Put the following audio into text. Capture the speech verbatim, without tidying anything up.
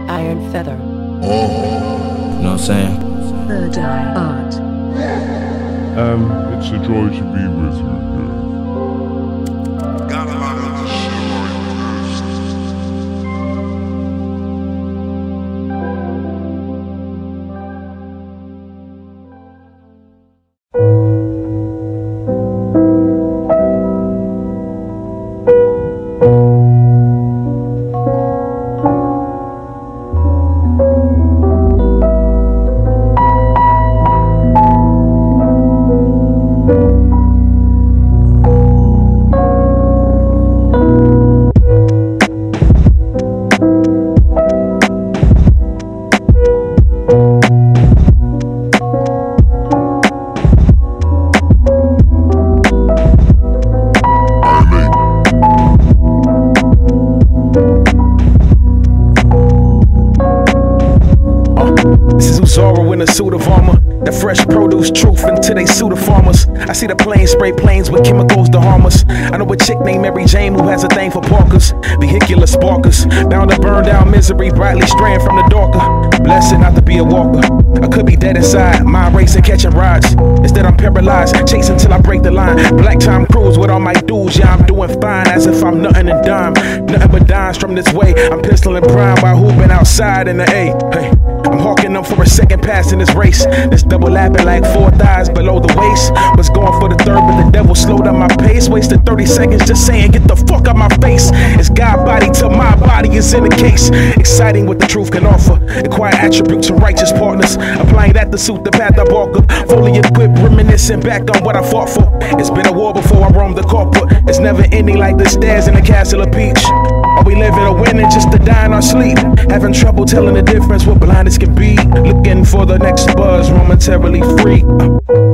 Iron Feather. You know what I'm saying? Third Eye Art. Um, it's a joy to be with you here. Got a lot of the in a suit of armor, the fresh produce truth into they suit of farmers. I see the planes spray planes with chemicals to harm us. I know a chick named Mary Jane who has a thing for Parkers, vehicular sparkers, bound to burn down misery, brightly straying from the darker. Blessed not to be a walker. I could be dead inside, mind racing, catching rides. Instead I'm paralyzed, chasing till I break the line. Black time cruise with all my dudes, yeah I'm doing fine, as if I'm nothing and dime. Nothing but dimes from this way. I'm pistoling prime while hooping outside in the A. Hey, I'm hawking them for a second pass in this race. This double lapping like four thighs below the waist. Was going for the third, but the devil slowed up my pace. Wasted thirty seconds just saying, get the fuck out my face. It's God body till my body is in the case. Exciting what the truth can offer. Acquire attributes from righteous partners. Applying that to suit the path I walk up. Fully equipped, reminiscing back on what I fought for. It's been a war before I roamed the corporate. It's never ending like the stairs in the castle of peach. Are we living or winning just to die in our sleep? Having trouble telling the difference what blindness can be. Looking for the next buzz, momentarily free.